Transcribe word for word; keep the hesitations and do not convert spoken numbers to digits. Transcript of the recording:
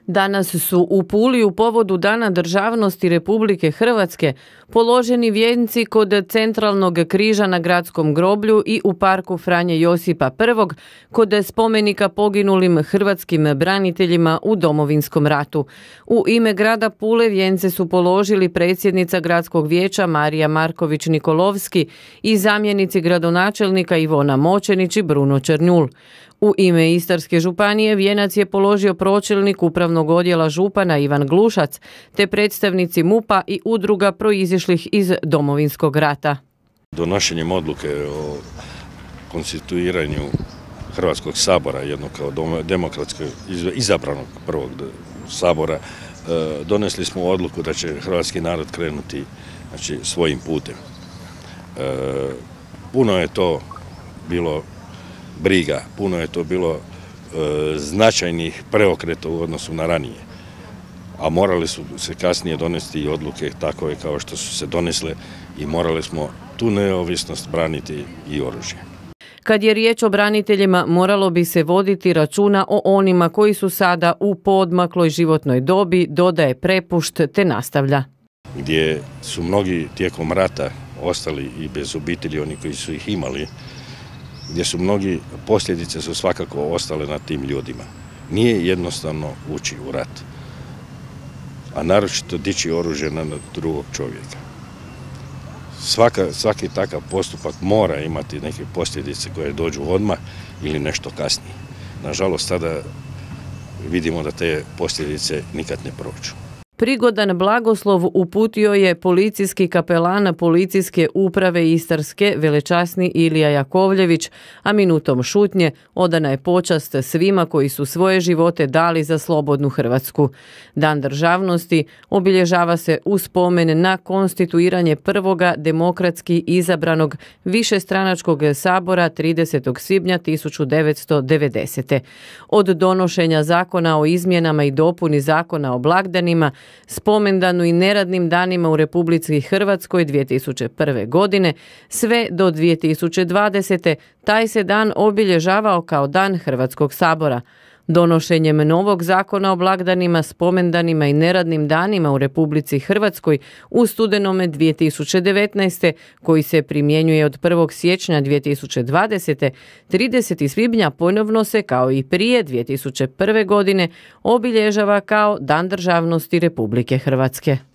Danas su u Puli u povodu Dana državnosti Republike Hrvatske položeni vijenci kod centralnog križa na gradskom groblju i u parku Franje Josipa prvog kod spomenika poginulim hrvatskim braniteljima u Domovinskom ratu. U ime grada Pule vijence su položili predsjednica gradskog vijeća Marija Marković-Nikolovski i zamjenici gradonačelnika Ivona Močenić i Bruno Černjul. U ime Istarske županije vijenac je položio pročelnik upravnog odjela župana Ivan Glušac te predstavnici MUP-a i udruga proizišlih iz Domovinskog rata. Donošenjem odluke o konstituiranju Hrvatskog sabora, jednog kao demokratskog izabranog prvog sabora, donesli smo odluku da će hrvatski narod krenuti, znači, svojim putem. Puno je to bilo briga, puno je to bilo e, značajnih preokreta u odnosu na ranije, a morali su se kasnije donesti i odluke takove kao što su se donesle i morali smo tu neovisnost braniti i oružje. Kad je riječ o braniteljima, moralo bi se voditi računa o onima koji su sada u poodmakloj životnoj dobi, dodaje Prepušt te nastavlja. Gdje su mnogi tijekom rata ostali i bez obitelji, oni koji su ih imali, gdje su mnogi, posljedice su svakako ostale na tim ljudima. Nije jednostavno ući u rat, a naročito dići oružje na drugog čovjeka. Svaka, svaki takav postupak mora imati neke posljedice koje dođu odmah ili nešto kasnije. Nažalost, tada vidimo da te posljedice nikad ne prođu. Prigodan blagoslov uputio je policijski kapelan Policijske uprave Istarske velečasni Ilija Jakovljević, a minutom šutnje odana je počast svima koji su svoje živote dali za slobodnu Hrvatsku. Dan državnosti obilježava se u spomen na konstituiranje prvoga demokratski izabranog višestranačkog sabora tridesetog svibnja tisuću devetsto devedesete. Od donošenja zakona o izmjenama i dopuni zakona o blagdanima, spomendanu i neradnim danima u Republici Hrvatskoj dvije tisuće prve. godine, sve do dvije tisuće dvadesete. taj se dan obilježavao kao Dan Hrvatskog sabora. Donošenjem novog zakona o blagdanima, spomendanima i neradnim danima u Republici Hrvatskoj u studenome dvije tisuće devetnaeste. koji se primjenjuje od prvog siječnja dvije tisuće dvadesete. tridesetog svibnja ponovno se, kao i prije dvije tisuće prve. godine, obilježava kao Dan državnosti Republike Hrvatske.